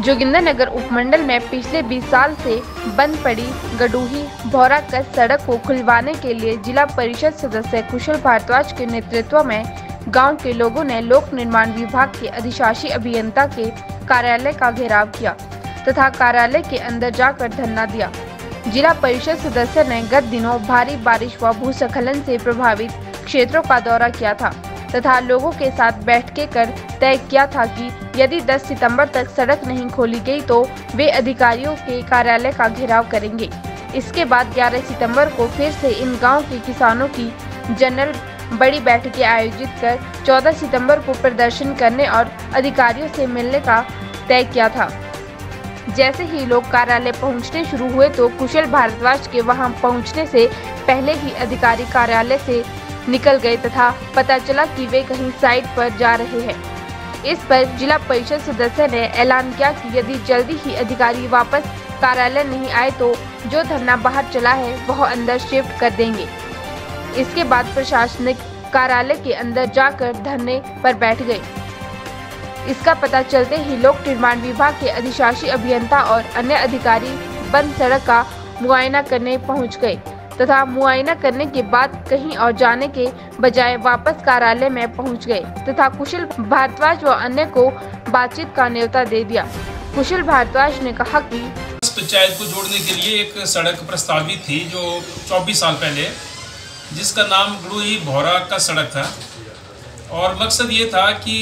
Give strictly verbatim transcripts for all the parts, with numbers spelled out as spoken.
जोगिंदरनगर उपमंडल में पिछले बीस साल से बंद पड़ी गडूही भौरा कस सड़क को खुलवाने के लिए जिला परिषद सदस्य कुशल भारद्वाज के नेतृत्व में गांव के लोगों ने लोक निर्माण विभाग के अधिशासी अभियंता के कार्यालय का घेराव किया तथा कार्यालय के अंदर जाकर धरना दिया। जिला परिषद सदस्य ने गत दिनों भारी बारिश व भूस्खलन से प्रभावित क्षेत्रों का दौरा किया था तथा लोगों के साथ बैठकें कर तय किया था कि यदि दस सितंबर तक सड़क नहीं खोली गई तो वे अधिकारियों के कार्यालय का घेराव करेंगे। इसके बाद ग्यारह सितंबर को फिर से इन गांव के किसानों की जनरल बड़ी बैठकें आयोजित कर चौदह सितंबर को प्रदर्शन करने और अधिकारियों से मिलने का तय किया था। जैसे ही लोग कार्यालय पहुंचने शुरू हुए तो कुशल भारद्वाज के वहां पहुंचने से पहले ही अधिकारी कार्यालय से निकल गए तथा पता चला कि वे कहीं साइट पर जा रहे हैं। इस पर जिला परिषद सदस्य ने ऐलान किया कि यदि जल्दी ही अधिकारी वापस कार्यालय नहीं आए तो जो धरना बाहर चला है वह अंदर शिफ्ट कर देंगे। इसके बाद प्रशासनिक कार्यालय के अंदर जाकर धरने पर बैठ गए। इसका पता चलते ही लोक निर्माण विभाग के अधिशासी अभियंता और अन्य अधिकारी बंद सड़क का मुआयना करने पहुंच गए तथा मुआयना करने के बाद कहीं और जाने के बजाय वापस कार्यालय में पहुंच गए तथा कुशल भारद्वाज व अन्य को बातचीत का न्योता दे दिया। कुशल भारद्वाज ने कहा कि पंचायत को जोड़ने के लिए एक सड़क प्रस्तावित थी जो चौबीस साल पहले, जिसका नाम गडूही भौरा का सड़क था और मकसद ये था कि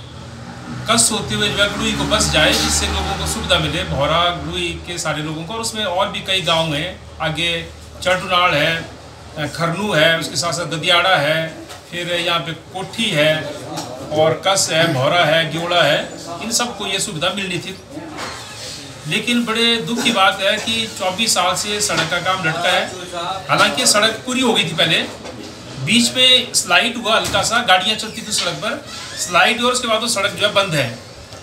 कस होते हुए जो गडूही को बस जाए जिससे लोगों को सुविधा मिले, भौरा गडूही के सारे लोगों को। और उसमें और भी कई गाँव हैं, आगे चटुनाड़ है, खरनू है, उसके साथ साथ गदियाड़ा है, फिर यहाँ पे कोठी है और कस है, भौरा है, ग्योड़ा है, इन सबको ये सुविधा मिलनी थी। लेकिन बड़े दुख की बात है कि चौबीस साल से सड़क का काम लटका है। हालांकि सड़क पूरी हो गई थी पहले, बीच में स्लाइड हुआ हल्का सा, गाड़ियाँ चलती थी सड़क पर, स्लाइड और उसके बाद वो सड़क जो है बंद है।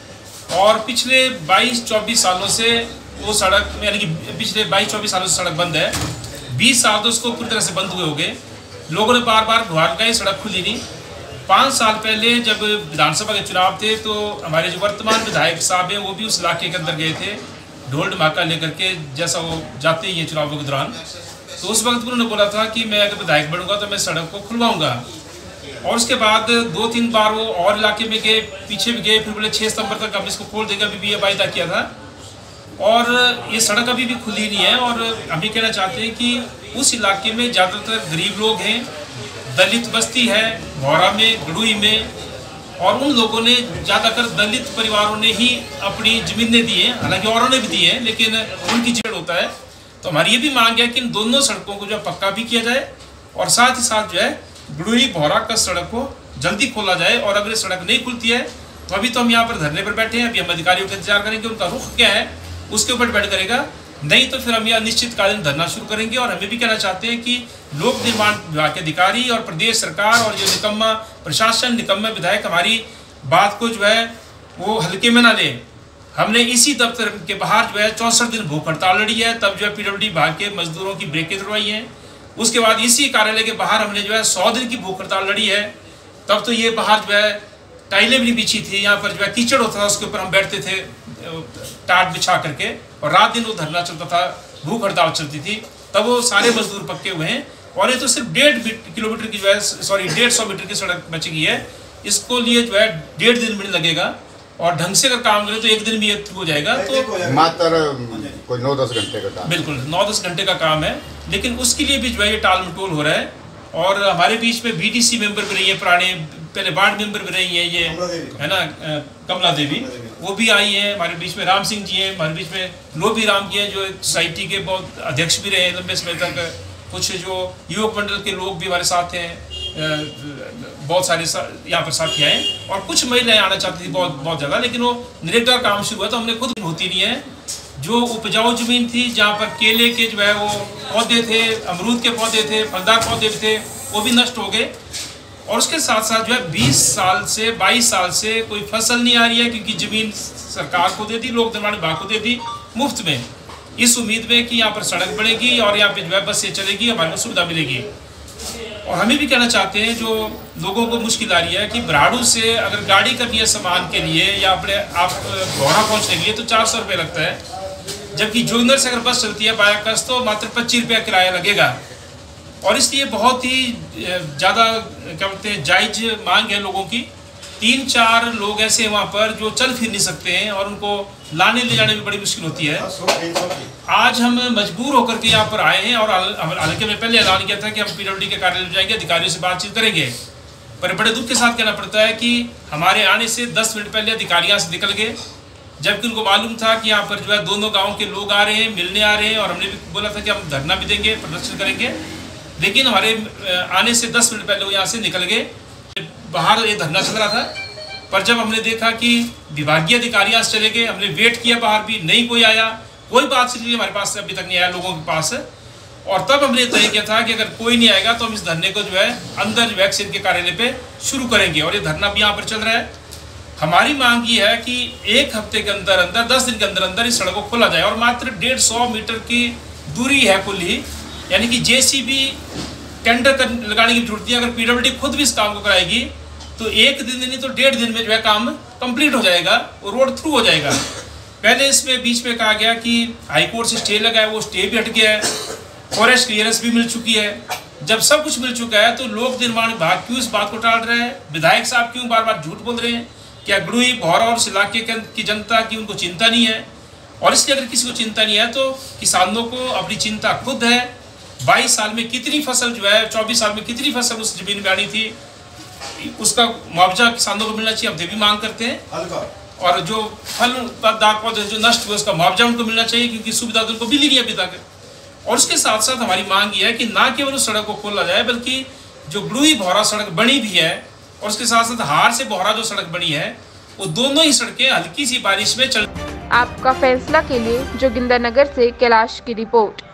और पिछले बाईस चौबीस सालों से वो सड़क यानी कि पिछले बाईस चौबीस सालों से सड़क बंद है। बीस साल तो उसको पूरी तरह से बंद हुए हो गए। लोगों ने बार बार गुहार लगाई, सड़क खुली नहीं। पाँच साल पहले जब विधानसभा के चुनाव थे तो हमारे जो वर्तमान विधायक साहब हैं वो भी उस इलाके के अंदर गए थे ढोल ढमाका लेकर के, जैसा वो जाते ही हैं चुनावों के दौरान। तो उस वक्त उन्होंने बोला था कि मैं अगर विधायक बनूंगा तो मैं सड़क को खुलवाऊंगा। और उसके बाद दो तीन बार वो और इलाके में गए, पीछे भी गए, फिर बोले छः सितंबर तक हम इसको खोल देंगे, अभी भी ये वायदा किया था। और ये सड़क अभी भी खुली नहीं है। और हम ये कहना चाहते हैं कि उस इलाके में ज़्यादातर गरीब लोग हैं, दलित बस्ती है भौरा में, गडूही में, और उन लोगों ने ज़्यादातर दलित परिवारों ने ही अपनी ज़मीनें दी हैं, हालांकि औरों ने भी दी हैं, लेकिन उनकी जेड़ होता है। तो हमारी ये भी मांग है कि इन दोनों सड़कों को जो पक्का भी किया जाए और साथ ही साथ जो है गडूही भौरा का सड़क को जल्दी खोला जाए। और अगर सड़क नहीं खुलती है तो अभी तो हम यहाँ पर धरने पर बैठे हैं, अभी हम अधिकारियों का इंतजार करेंगे, उनका रुख क्या है उसके ऊपर डिपेंड करेगा। नहीं तो फिर हम यह अनिश्चितकालीन धरना शुरू करेंगे। और हमें भी कहना चाहते हैं कि लोक निर्माण विभाग के अधिकारी और प्रदेश सरकार और जो निकम्मा प्रशासन, निकम्मे विधायक हमारी बात को जो है वो हल्के में ना ले। हमने इसी दफ्तर के बाहर जो है चौंसठ दिन भूख हड़ताल लड़ी है, तब जो है पीडब्ल्यूडी विभाग के मजदूरों की ब्रेकें तोड़वाई हैं। उसके बाद इसी कार्यालय के बाहर हमने जो है सौ दिन की भूख हड़ताल लड़ी है, तब तो ये बाहर जो है टाइलें भी नहीं बिछी थी, यहाँ पर जो है कीचड़ होता था, उसके ऊपर हम बैठते थे टाट बिछा करके, और रात दिन वो धरना चलता था, भूख हड़ताल चलती थी। तब वो सारे मजदूर पक्के हुए हैं। और ये तो सिर्फ डेढ़ किलोमीटर की जो है सॉरी डेढ़ सौ मीटर की सड़क बच गई है। इसको लिए जो है डेढ़ दिन में लगेगा और ढंग से अगर काम करें तो एक दिन भी ये हो जाएगा। तो मात्र कोई नौ दस घंटे का काम, बिल्कुल नौ दस घंटे का काम है, लेकिन उसके लिए भी जो है ये टाल मटोल हो रहा है। और हमारे बीच में बीडीसी मेंबर भी रही है, पुराने पहले वार्ड मेंबर भी रही है, ये है ना कमला देवी, वो भी आई है हमारे बीच में। राम सिंह जी हैं हमारे बीच में, लोभी राम जी हैं जो सोसाइटी के बहुत अध्यक्ष भी रहे लंबे समय तक। कुछ जो युवक मंडल के लोग भी हमारे साथ हैं, बहुत सारे यहाँ पर साथी आए, और कुछ महिलाएं आना चाहती थी बहुत बहुत ज़्यादा, लेकिन वो निरेक्टर काम शुरू हुआ तो हमने खुद होती नहीं है। जो उपजाऊ जमीन थी जहाँ पर केले के जो है वो पौधे थे, अमरूद के पौधे थे, फलदार पौधे भी थे, वो भी नष्ट हो गए। और उसके साथ साथ जो है बीस साल से बाईस साल से कोई फसल नहीं आ रही है, क्योंकि ज़मीन सरकार को दे दी, लोक निर्माण विभाग को दे दी मुफ्त में, इस उम्मीद में कि यहाँ पर सड़क बनेगी और यहाँ पे जो है बसें चलेगी, हमारे को सुविधा मिलेगी। और हमें भी कहना चाहते हैं जो लोगों को मुश्किल आ रही है कि बराड़ू से अगर गाड़ी करनी है सामान के लिए या अपने आप भौरा पहुंचने के लिए तो चार सौ रुपये लगता है, जबकि जोगिंदर से अगर बस चलती है बाया कस तो मात्र पच्चीस रुपया किराया लगेगा। और इसलिए बहुत ही ज़्यादा क्या बोलते हैं जायज मांग है लोगों की। तीन चार लोग ऐसे हैं वहाँ पर जो चल फिर नहीं सकते हैं और उनको लाने ले जाने में बड़ी मुश्किल होती है। आज हम मजबूर होकर के यहाँ पर आए हैं और हालांकि मैं पहले ऐलान किया था कि हम पीडब्ल्यूडी के कार्यालय जाएंगे, अधिकारियों से बातचीत करेंगे, पर बड़े दुख के साथ कहना पड़ता है कि हमारे आने से दस मिनट पहले अधिकारी यहाँ से निकल गए, जबकि उनको मालूम था कि यहाँ पर जो है दोनों गाँव के लोग आ रहे हैं, मिलने आ रहे हैं और हमने भी बोला था कि हम धरना भी देंगे, प्रदर्शन करेंगे, लेकिन हमारे आने से दस मिनट पहले वो यहाँ से निकल गए। बाहर ये धरना चल रहा था, पर जब हमने देखा कि विभागीय अधिकारी यहाँ से चले गए, हमने वेट किया बाहर भी, नहीं कोई आया, कोई बात से हमारे पास अभी तक नहीं आया लोगों के पास। और तब हमने तय किया था कि अगर कोई नहीं आएगा तो हम इस धरने को जो है अंदर वैक्सीन के कार्यालय पे शुरू करेंगे और ये धरना भी यहाँ पर चल रहा है। हमारी मांग ये है कि एक हफ्ते के अंदर अंदर दस दिन के अंदर अंदर इस सड़क को खोला जाए और मात्र डेढ़ सौ मीटर की दूरी है कुल ही, यानी कि जेसीबी टेंडर कर लगाने की जरूरत है। अगर पीडब्ल्यूडी खुद भी इस काम को कराएगी तो एक दिन नहीं तो डेढ़ दिन में जो है काम कंप्लीट हो जाएगा और रोड थ्रू हो जाएगा। पहले इसमें बीच में कहा गया कि हाईकोर्ट से स्टे लगा है, वो स्टे भी हट गया है, फॉरेस्ट क्लियरेंस भी मिल चुकी है। जब सब कुछ मिल चुका है तो लोक निर्माण विभाग क्यों इस बात को टाल रहा है, विधायक साहब क्यों बार बार झूठ बोल रहे हैं? क्या गड़ुई भौरा और इस इलाके की जनता की उनको चिंता नहीं है? और इसलिए अगर किसी को चिंता नहीं है तो किसानों को अपनी चिंता खुद है। बाईस साल में कितनी फसल जो है, चौबीस साल में कितनी फसल उस जमीन में आनी थी, उसका मुआवजा किसानों को मिलना चाहिए, हम भी मांग करते हैं। और जो फल दाग पौधे जो नष्ट हुए उसका मुआवजा उनको मिलना चाहिए, क्योंकि सुविधा तो उनको मिली नहीं अभी तक। और उसके साथ साथ हमारी मांग ये है कि ना केवल उस सड़क को खोला जाए बल्कि जो गड़ुई भौरा सड़क बनी भी है और उसके साथ साथ हार से भौरा जो सड़क बनी है वो दोनों ही सड़कें हल्की सी बारिश में चल। आपका फैसला के लिए जोगिंदर नगर से कैलाश की रिपोर्ट।